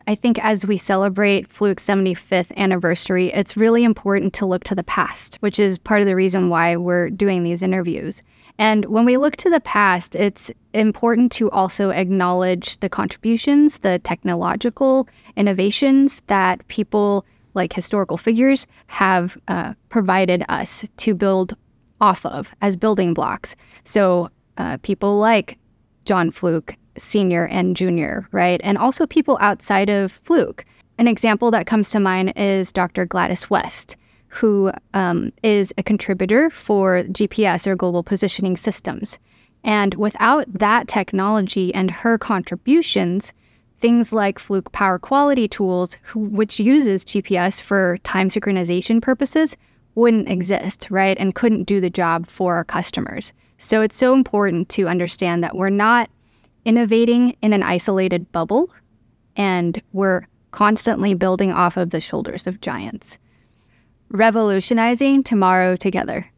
I think as we celebrate Fluke's 75th anniversary, it's really important to look to the past, which is part of the reason why we're doing these interviews. And when we look to the past, it's important to also acknowledge the contributions, the technological innovations that people like historical figures have provided us to build off of as building blocks. So people like John Fluke, Sr. and Jr., right? And also people outside of Fluke. An example that comes to mind is Dr. Gladys West, who is a contributor for GPS, or Global Positioning Systems. And without that technology and her contributions, things like Fluke Power Quality Tools, which uses GPS for time synchronization purposes, wouldn't exist, right? And couldn't do the job for our customers. So it's so important to understand that we're not innovating in an isolated bubble, and we're constantly building off of the shoulders of giants. Revolutionizing tomorrow together.